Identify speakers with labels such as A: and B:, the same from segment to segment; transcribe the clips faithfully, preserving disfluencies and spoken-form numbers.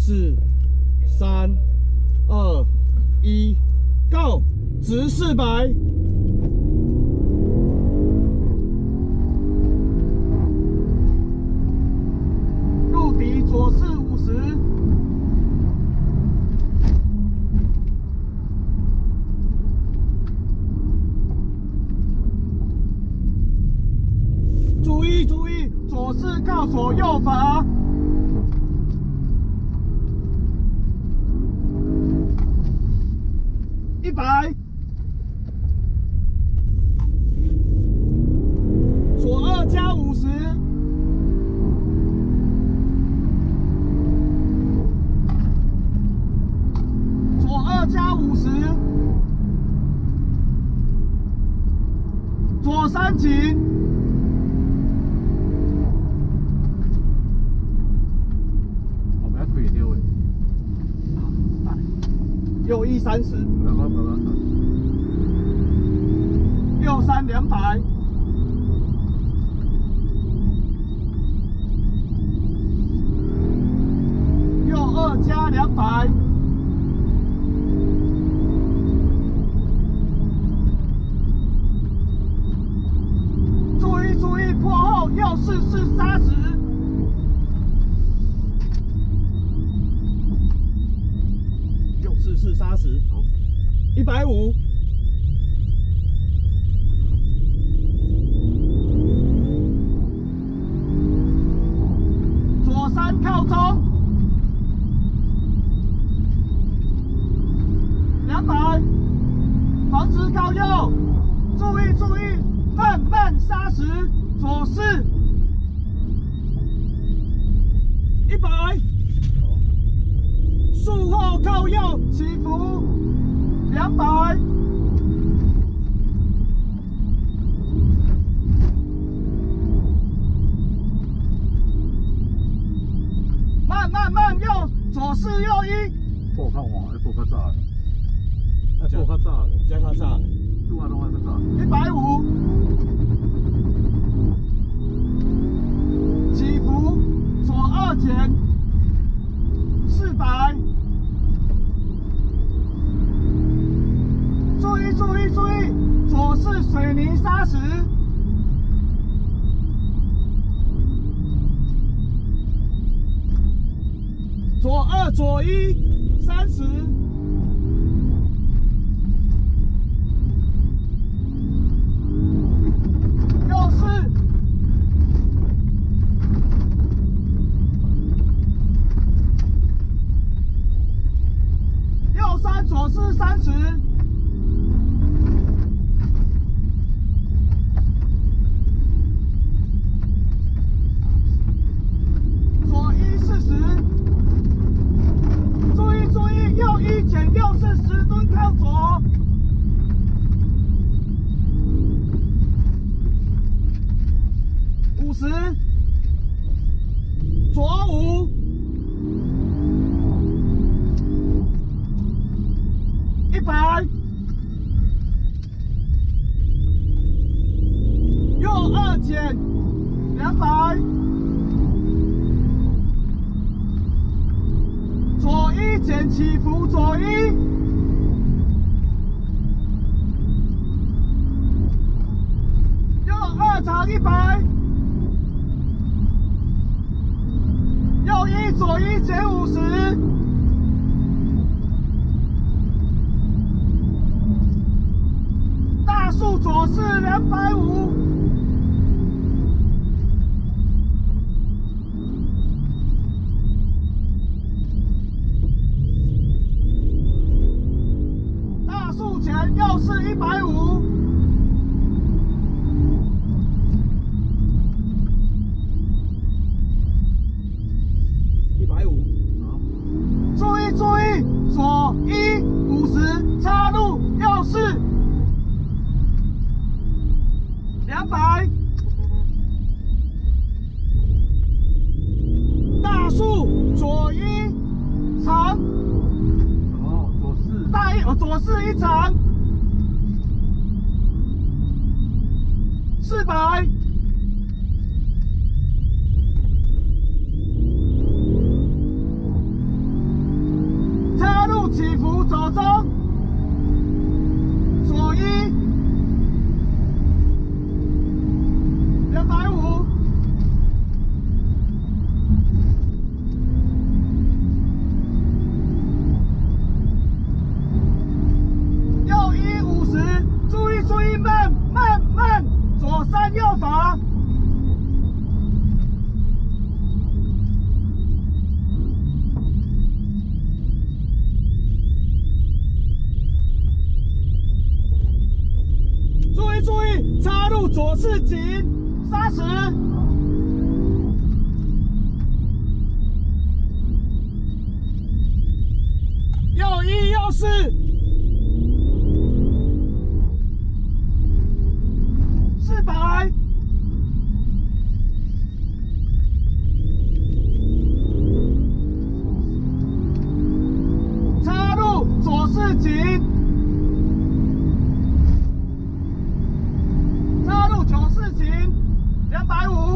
A: 四、三、二、一 ，Go！ 直四百。入底左四五十。注意注意，左四靠左右罚。 一百，左二加五十，左二加五十，左三紧，
B: 后面开掉诶，
A: 右一三十。
B: 慢慢慢慢看。
A: 右三两百，右二加两百，注意注意，破后右四四三十，右四四三十，好，一百五。 三靠中，两百，防止靠右，注意注意，慢慢杀时，左四，一百，术后靠右起伏，两百。 慢慢右，左四右一。
B: 步较晚，要步较早的，要步较早的，
A: 加较早的，
B: 拄啊拢爱较早。
A: 一百五，起伏，左二减，四百。注意注意注意，左四水泥砂石。 左二左一三十，右四，右三左四三十，左一四十。 右一减右四十吨靠左，五十，左五，一百，右二减两百。 左一减起伏，左一，右二长一百，右一左一减五十，大树左四两百五。 右是一百五，一百五，好，注意注意，左一五十插入，右四两百，大树左一长，
B: 哦，左四，
A: 大一哦左四一长。 四百， 起伏左中，左一，两百五。右一五十，注意注意，慢慢慢，左三右防。注意注意，插入左四紧，三十。右一右四。四百。插入左四紧。插入九四紧，两百五。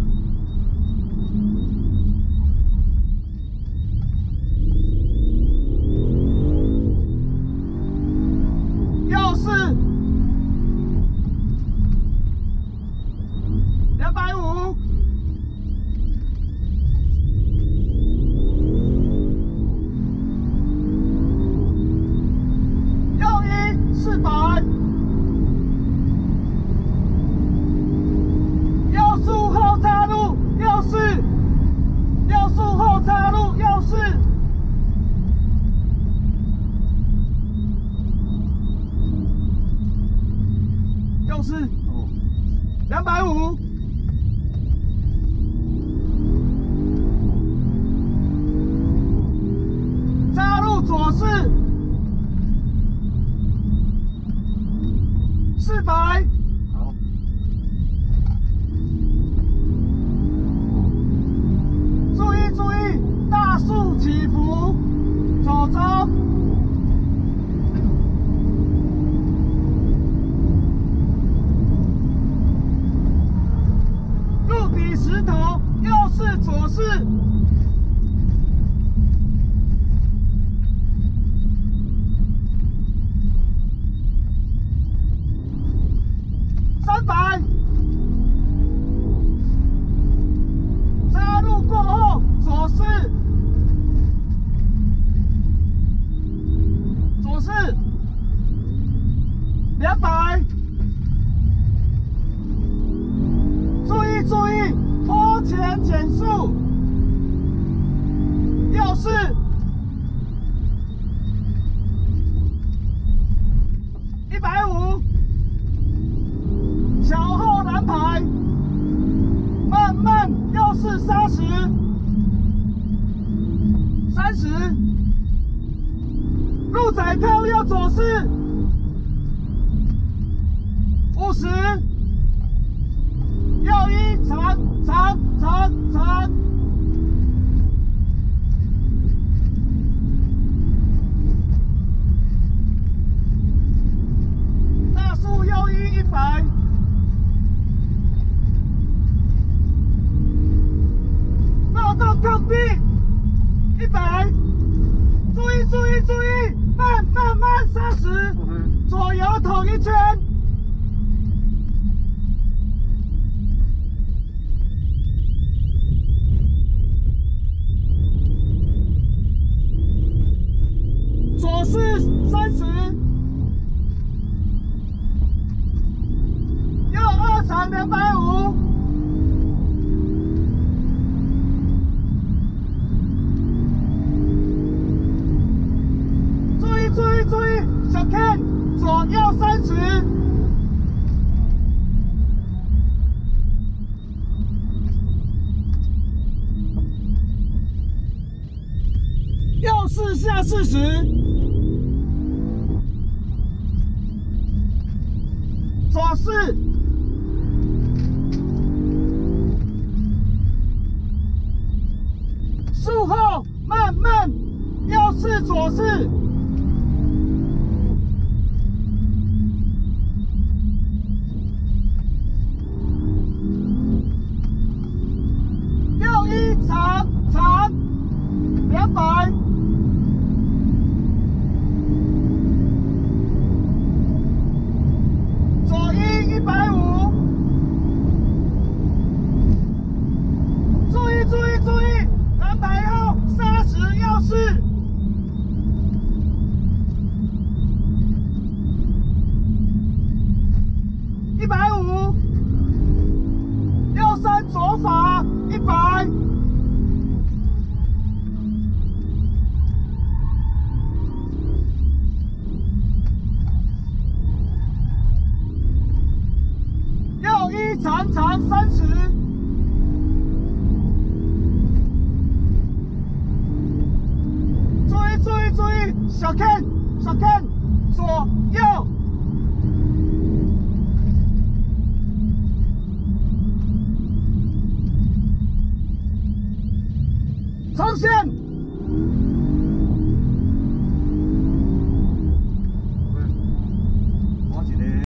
A: 右四，两百五。右一四百。右速后插入，右四，右速后插入，右四。右四，哦，两百五。插入左四，四百。
B: 好。
A: 注意注意，大树起伏，左中。入底石头，右四左四。三百。插入过后，左四，左四，两百。注意注意，坡前减速，右四，一百五，桥后蓝牌。慢慢，右四三十，三十，路仔跳右左四，五十，右一长长长长，大树右一一百。绕道抗地，一百，注意注意注意，慢慢慢，三十，左右统一圈，左四三十，右二长两百五。注意注意，小 Ken 左右三十，右四下四十，左四，术后慢慢，右四左四。长长两百， 长长三十。注意注意注意，小 Ken 小 Ken 左右。长线。